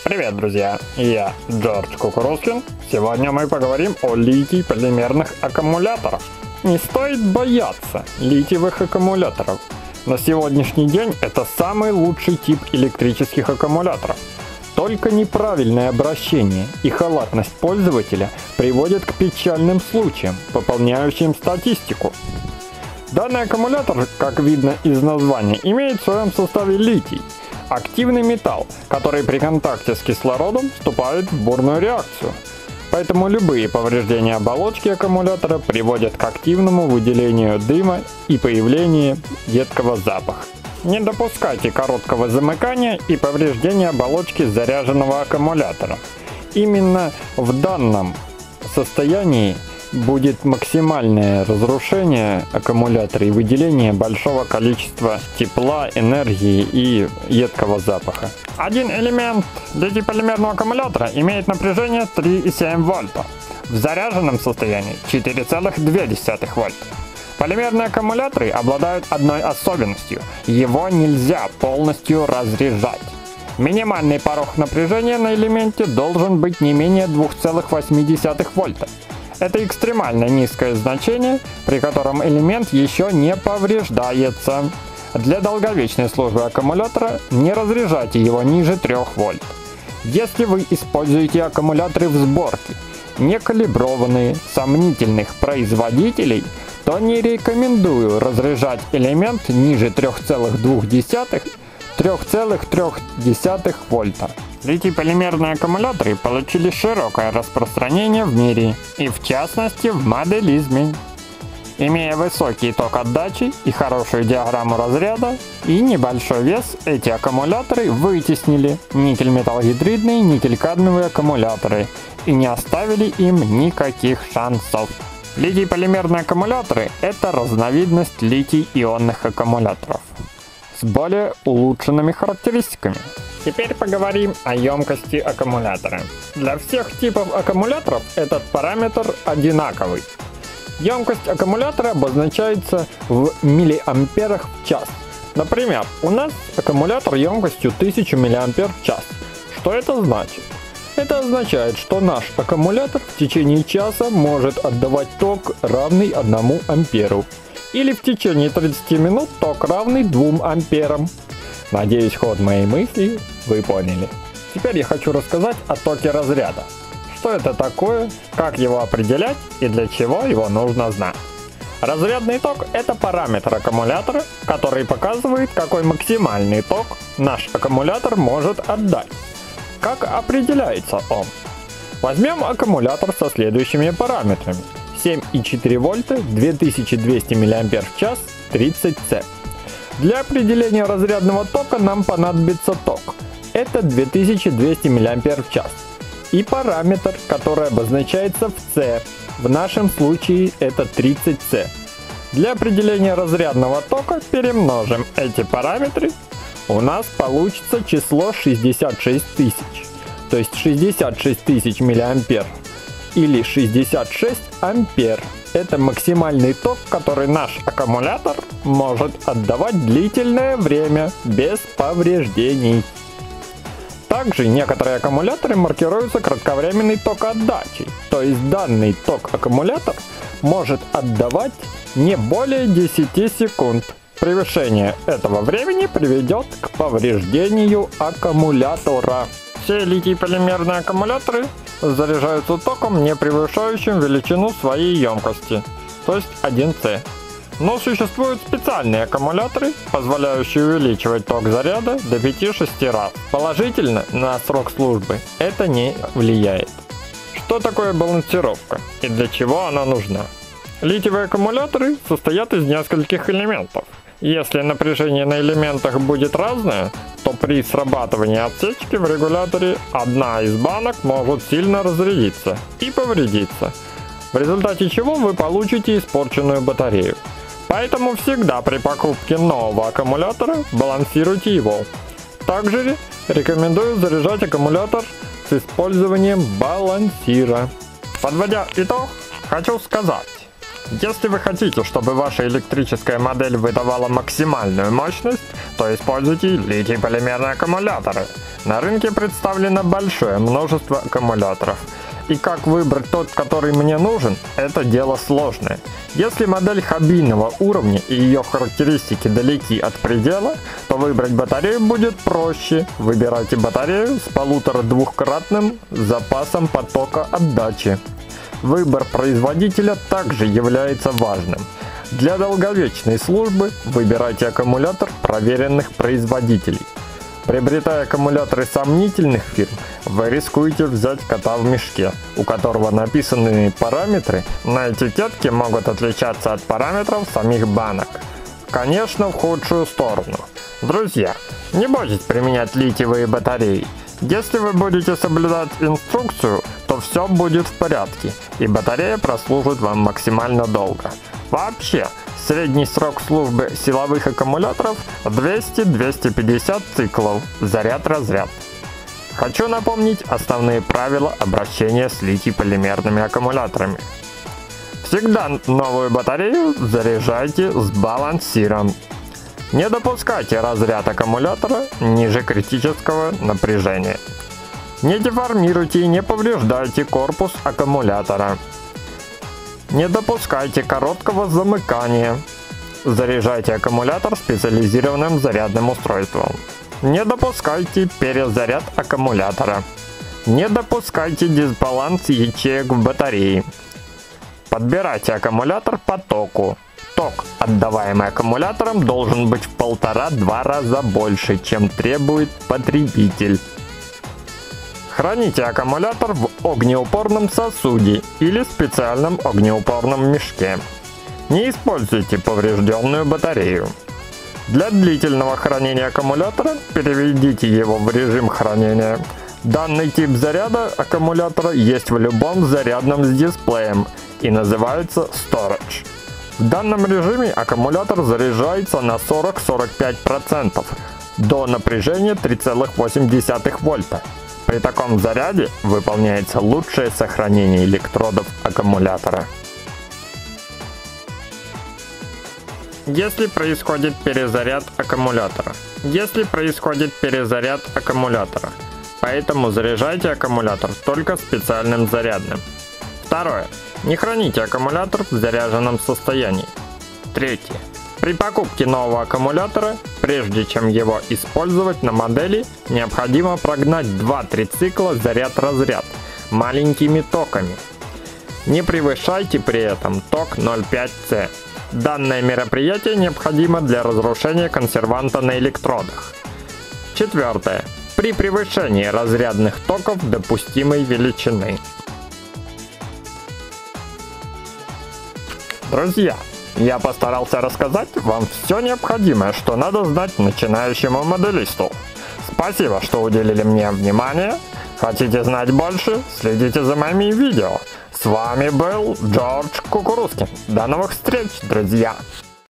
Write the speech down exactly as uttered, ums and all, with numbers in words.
Привет, друзья! Я Джордж Кукурузкин. Сегодня мы поговорим о литий-полимерных аккумуляторах. Не стоит бояться литиевых аккумуляторов. На сегодняшний день это самый лучший тип электрических аккумуляторов. Только неправильное обращение и халатность пользователя приводят к печальным случаям, пополняющим статистику. Данный аккумулятор, как видно из названия, имеет в своем составе литий. Активный металл, который при контакте с кислородом вступает в бурную реакцию. Поэтому любые повреждения оболочки аккумулятора приводят к активному выделению дыма и появлению едкого запаха. Не допускайте короткого замыкания и повреждения оболочки заряженного аккумулятора. Именно в данном состоянии будет максимальное разрушение аккумулятора и выделение большого количества тепла, энергии и едкого запаха. Один элемент литий-полимерного аккумулятора имеет напряжение три и семь вольта. В заряженном состоянии четыре целых две десятых вольта. Полимерные аккумуляторы обладают одной особенностью – его нельзя полностью разряжать. Минимальный порог напряжения на элементе должен быть не менее два целых восемь десятых вольта. Это экстремально низкое значение, при котором элемент еще не повреждается. Для долговечной службы аккумулятора не разряжайте его ниже трёх вольт. Если вы используете аккумуляторы в сборке, не калиброванные, сомнительных производителей, то не рекомендую разряжать элемент ниже трёх целых двух десятых — трёх целых трёх десятых вольта. Литий-полимерные аккумуляторы получили широкое распространение в мире, и в частности в моделизме. Имея высокий ток отдачи и хорошую диаграмму разряда и небольшой вес, эти аккумуляторы вытеснили никель-металлгидридные, никель-кадмиевые аккумуляторы и не оставили им никаких шансов. Литий-полимерные аккумуляторы – это разновидность литий-ионных аккумуляторов с более улучшенными характеристиками. Теперь поговорим о емкости аккумулятора. Для всех типов аккумуляторов этот параметр одинаковый. Емкость аккумулятора обозначается в миллиамперах в час. Например, у нас аккумулятор емкостью тысяча миллиампер в час. Что это значит? Это означает, что наш аккумулятор в течение часа может отдавать ток, равный одному амперу. Или в течение тридцати минут ток, равный двум амперам. Надеюсь, ход моей мысли вы поняли. Теперь я хочу рассказать о токе разряда. Что это такое, как его определять и для чего его нужно знать. Разрядный ток – это параметр аккумулятора, который показывает, какой максимальный ток наш аккумулятор может отдать. Как определяется он? Возьмем аккумулятор со следующими параметрами. семь и четыре вольта, две тысячи двести миллиампер в час, тридцать цэ. Для определения разрядного тока нам понадобится ток. Это две тысячи двести миллиампер в час. И параметр, который обозначается в С. В нашем случае это тридцать цэ. Для определения разрядного тока перемножим эти параметры. У нас получится число шестьдесят шесть тысяч. То есть шестьдесят шесть тысяч миллиампер или шестьдесят шесть ампер. Это максимальный ток, который наш аккумулятор может отдавать длительное время без повреждений. Также некоторые аккумуляторы маркируются кратковременной токоотдачей, то есть данный ток аккумулятор может отдавать не более десяти секунд. Превышение этого времени приведет к повреждению аккумулятора. Все литий-полимерные аккумуляторы заряжаются током, не превышающим величину своей емкости, то есть один цэ. Но существуют специальные аккумуляторы, позволяющие увеличивать ток заряда до пяти-шести раз. Положительно на срок службы это не влияет. Что такое балансировка и для чего она нужна? Литиевые аккумуляторы состоят из нескольких элементов. Если напряжение на элементах будет разное, то при срабатывании отсечки в регуляторе одна из банок может сильно разрядиться и повредиться, в результате чего вы получите испорченную батарею. Поэтому всегда при покупке нового аккумулятора балансируйте его. Также рекомендую заряжать аккумулятор с использованием балансира. Подводя итог, хочу сказать, Если вы хотите, чтобы ваша электрическая модель выдавала максимальную мощность, то используйте литий-полимерные аккумуляторы. На рынке представлено большое множество аккумуляторов. И как выбрать тот, который мне нужен, это дело сложное. Если модель хоббийного уровня и ее характеристики далеки от предела, то выбрать батарею будет проще. Выбирайте батарею с полутора-двухкратным запасом потока отдачи. Выбор производителя также является важным. Для долговечной службы выбирайте аккумулятор проверенных производителей. Приобретая аккумуляторы сомнительных фирм, вы рискуете взять кота в мешке, у которого написанные параметры на этикетке могут отличаться от параметров самих банок. Конечно, в худшую сторону. Друзья, не бойтесь применять литиевые батареи. Если вы будете соблюдать инструкцию, то все будет в порядке, и батарея прослужит вам максимально долго. Вообще, средний срок службы силовых аккумуляторов двести — двести пятьдесят циклов, заряд-разряд. Хочу напомнить основные правила обращения с литий-полимерными аккумуляторами. Всегда новую батарею заряжайте с балансиром. Не допускайте разряд аккумулятора ниже критического напряжения. Не деформируйте и не повреждайте корпус аккумулятора. Не допускайте короткого замыкания. Заряжайте аккумулятор специализированным зарядным устройством. Не допускайте перезаряд аккумулятора. Не допускайте дисбаланс ячеек в батарее. Подбирайте аккумулятор по току. Ток, отдаваемый аккумулятором, должен быть в полтора-два раза больше, чем требует потребитель. Храните аккумулятор в огнеупорном сосуде или специальном огнеупорном мешке. Не используйте поврежденную батарею. Для длительного хранения аккумулятора переведите его в режим хранения. Данный тип заряда аккумулятора есть в любом зарядном с дисплеем и называется Storage. В данном режиме аккумулятор заряжается на сорок — сорок пять процентов до напряжения три целых восемь десятых вольта. При таком заряде выполняется лучшее сохранение электродов аккумулятора. Если происходит перезаряд аккумулятора. Если происходит перезаряд аккумулятора. Поэтому заряжайте аккумулятор только специальным зарядным. Второе. Не храните аккумулятор в заряженном состоянии. Третье. При покупке нового аккумулятора, прежде чем его использовать на модели, необходимо прогнать два-три цикла заряд-разряд маленькими токами. Не превышайте при этом ток ноль целых пять десятых С. Данное мероприятие необходимо для разрушения консерванта на электродах. Четвертое. При превышении разрядных токов допустимой величины. Друзья, я постарался рассказать вам все необходимое, что надо знать начинающему моделисту. Спасибо, что уделили мне внимание. Хотите знать больше? Следите за моими видео. С вами был Джордж Кукурузкин. До новых встреч, друзья!